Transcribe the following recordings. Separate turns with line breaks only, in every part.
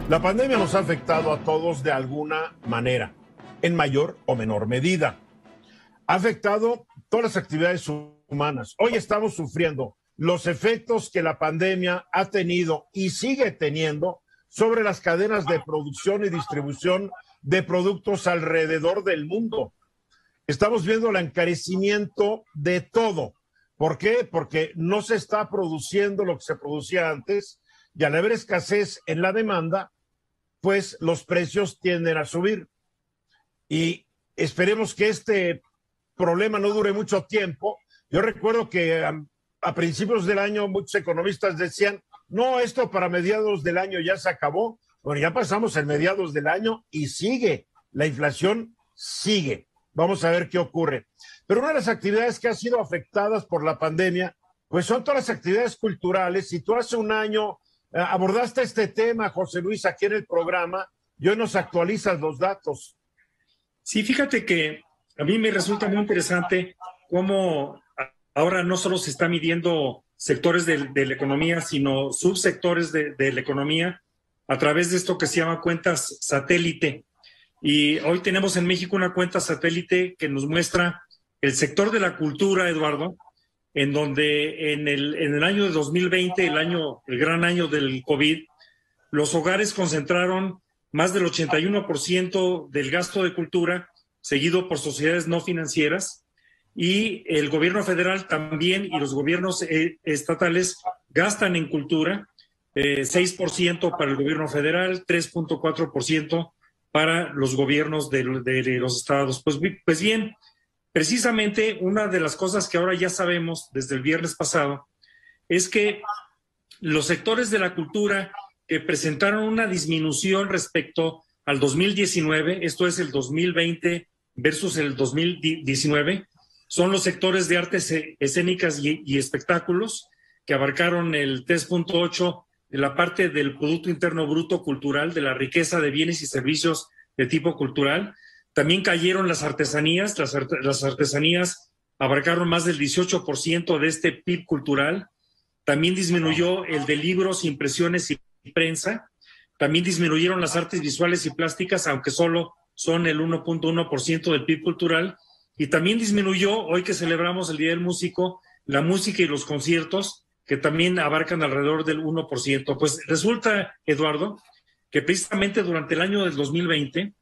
La pandemia nos ha afectado a todos de alguna manera, en mayor o menor medida. Ha afectado todas las actividades humanas. Hoy estamos sufriendo los efectos que la pandemia ha tenido y sigue teniendo sobre las cadenas de producción y distribución de productos alrededor del mundo. Estamos viendo el encarecimiento de todo. ¿Por qué? Porque no se está produciendo lo que se producía antes y al haber escasez en la demanda, pues los precios tienden a subir. Y esperemos que este problema no dure mucho tiempo. Yo recuerdo que a principios del año muchos economistas decían, no, esto para mediados del año ya se acabó. Bueno, ya pasamos en mediados del año y sigue, la inflación sigue. Vamos a ver qué ocurre. Pero una de las actividades que han sido afectadas por la pandemia, pues son todas las actividades culturales. Si tú hace un año abordaste este tema, José Luis, aquí en el programa, y hoy nos actualizas los datos.
Sí, fíjate que a mí me resulta muy interesante cómo ahora no solo se está midiendo sectores de la economía, sino subsectores de la economía a través de esto que se llama cuentas satélite. Y hoy tenemos en México una cuenta satélite que nos muestra el sector de la cultura, Eduardo, en donde en el año de 2020, el gran año del COVID, los hogares concentraron más del 81% del gasto de cultura, seguido por sociedades no financieras, y el gobierno federal también y los gobiernos estatales gastan en cultura, 6% para el gobierno federal, 3.4% para los gobiernos de los estados. Pues bien, precisamente una de las cosas que ahora ya sabemos desde el viernes pasado es que los sectores de la cultura que presentaron una disminución respecto al 2019, esto es el 2020 versus el 2019, son los sectores de artes escénicas y espectáculos, que abarcaron el 3.8 de la parte del Producto Interno Bruto cultural, de la riqueza de bienes y servicios de tipo cultural. También cayeron las artesanías, las artesanías abarcaron más del 18% de este PIB cultural. También disminuyó el de libros, impresiones y prensa. También disminuyeron las artes visuales y plásticas, aunque solo son el 1.1% del PIB cultural. Y también disminuyó, hoy que celebramos el Día del Músico, la música y los conciertos, que también abarcan alrededor del 1%. Pues resulta, Eduardo, que precisamente durante el año del 2020,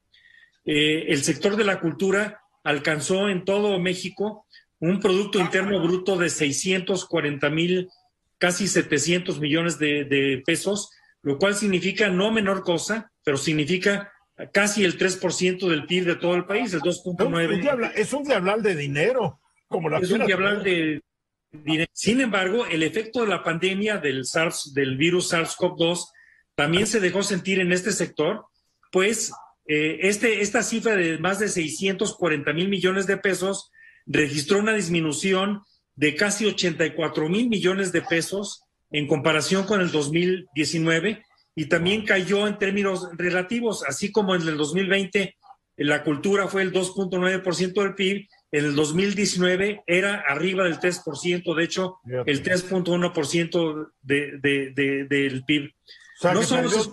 el sector de la cultura alcanzó en todo México un Producto Interno Bruto de 640,000, casi 700 millones de pesos, lo cual significa no menor cosa, pero significa casi el 3% del PIB de todo el país, el 2.9%.
Es un diablal de dinero, como la
es un diablal de dinero. Sin embargo, el efecto de la pandemia del virus SARS-CoV-2 también se dejó sentir en este sector, pues esta cifra de más de 640,000 millones de pesos registró una disminución de casi 84,000 millones de pesos en comparación con el 2019, y también cayó en términos relativos, así como en el 2020 la cultura fue el 2.9% del PIB, en el 2019 era arriba del 3%, de hecho el 3.1% del PIB.
O sea, no que perdió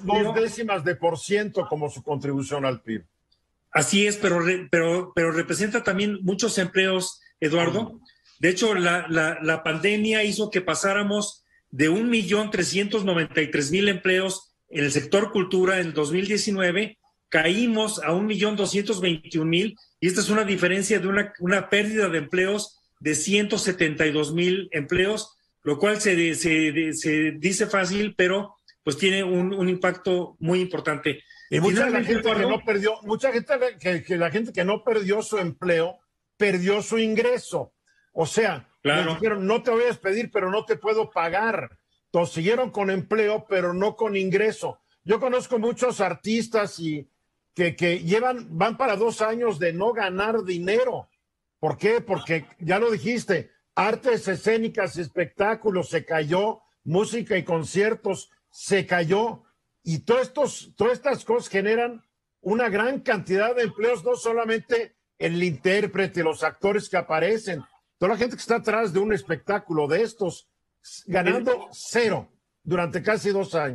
0.2% como su contribución al PIB.
Así es, pero representa también muchos empleos, Eduardo. De hecho, la pandemia hizo que pasáramos de 1.393.000 empleos en el sector cultura en el 2019, caímos a 1.221.000, y esta es una diferencia de una pérdida de empleos de 172,000 empleos, lo cual se dice fácil, pero pues tiene un impacto muy importante.
Y mucha gente que no perdió, la gente que no perdió su empleo, perdió su ingreso. O sea,
claro,
les dijeron, no te voy a despedir, pero no te puedo pagar. Entonces siguieron con empleo, pero no con ingreso. Yo conozco muchos artistas que van para 2 años de no ganar dinero. ¿Por qué? Porque, ya lo dijiste, artes escénicas y espectáculos se cayó, música y conciertos se cayó. Y todas estas cosas generan una gran cantidad de empleos, no solamente el intérprete, los actores que aparecen, toda la gente que está atrás de un espectáculo de estos, ganando 0 durante casi 2 años.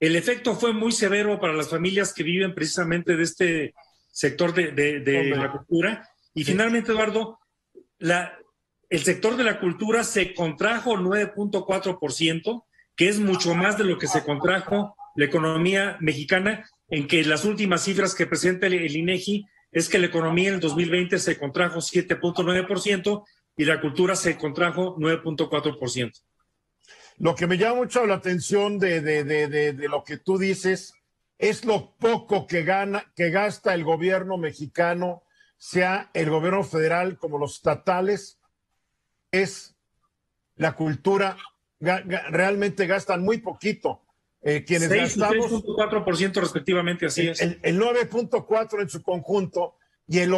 El efecto fue muy severo para las familias que viven precisamente de este sector de la cultura. Y finalmente, Eduardo, el sector de la cultura se contrajo 9.4%, que es mucho más de lo que se contrajo la economía mexicana, en que las últimas cifras que presenta el INEGI es que la economía en el 2020 se contrajo 7.9% y la cultura se contrajo 9.4%.
Lo que me llama mucho la atención de lo que tú dices es lo poco que gasta el gobierno mexicano, sea el gobierno federal como los estatales. Es la cultura, realmente gastan muy poquito. Quienes
6
gastamos
6.4% respectivamente, así es.
El 9.4% en su conjunto y el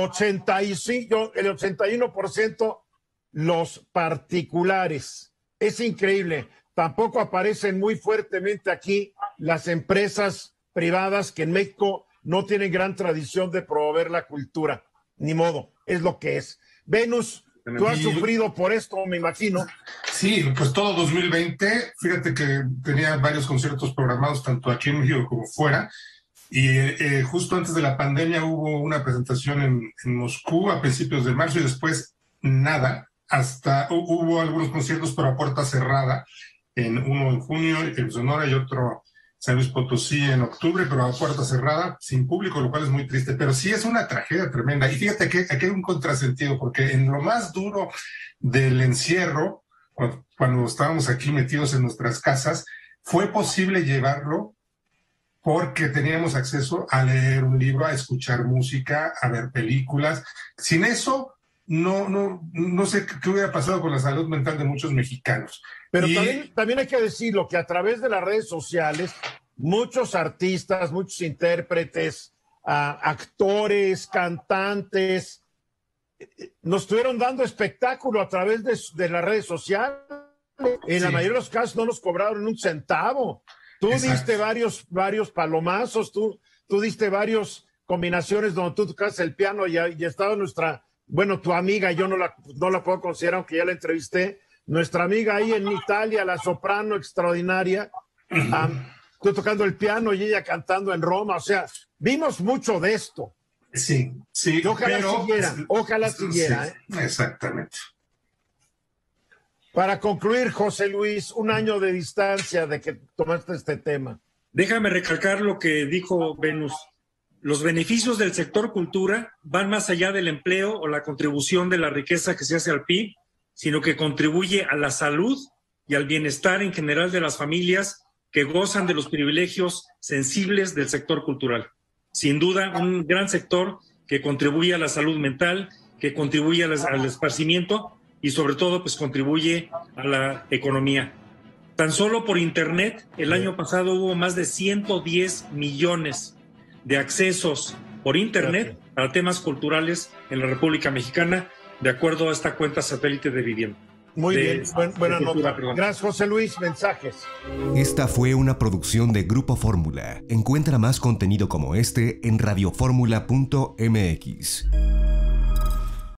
81% los particulares. Es increíble. Tampoco aparecen muy fuertemente aquí las empresas privadas que en México no tienen gran tradición de promover la cultura. Ni modo, es lo que es. Venus, tú has sufrido por esto, me imagino.
Sí, pues todo 2020, fíjate que tenía varios conciertos programados tanto aquí en México como fuera, y justo antes de la pandemia hubo una presentación en Moscú a principios de marzo y después nada, hasta hubo algunos conciertos pero a puerta cerrada, uno en junio en Sonora y otro San Luis Potosí en octubre, pero a puerta cerrada, sin público, lo cual es muy triste. Pero sí es una tragedia tremenda. Y fíjate que aquí hay un contrasentido, porque en lo más duro del encierro, cuando estábamos aquí metidos en nuestras casas, fue posible llevarlo porque teníamos acceso a leer un libro, a escuchar música, a ver películas. Sin eso, no sé qué hubiera pasado con la salud mental de muchos mexicanos.
Pero también hay que decirlo que a través de las redes sociales, muchos artistas, muchos intérpretes, actores, cantantes, nos estuvieron dando espectáculo a través de las redes sociales. En la mayoría de los casos no nos cobraron un centavo. Tú diste varios palomazos, tú diste varias combinaciones donde tú tocas el piano y estaba tu amiga, yo no la puedo considerar, aunque ya la entrevisté, nuestra amiga ahí en Italia, la soprano extraordinaria, tú tocando el piano y ella cantando en Roma, o sea, vimos mucho de esto.
Sí.
Y ojalá siguiera.
Sí, exactamente.
Para concluir, José Luis, un año de distancia de que tomaste este tema.
Déjame recalcar lo que dijo Venus. Los beneficios del sector cultura van más allá del empleo o la contribución de la riqueza que se hace al PIB, sino que contribuye a la salud y al bienestar en general de las familias que gozan de los privilegios sensibles del sector cultural. Sin duda, un gran sector que contribuye a la salud mental, que contribuye al esparcimiento y sobre todo pues contribuye a la economía. Tan solo por Internet, el año pasado hubo más de 110 millones de accesos por Internet para temas culturales en la República Mexicana, de acuerdo a esta cuenta satélite de vivienda.
Muy bien, buena nota. Gracias, José Luis. Mensajes.
Esta fue una producción de Grupo Fórmula. Encuentra más contenido como este en radioformula.mx.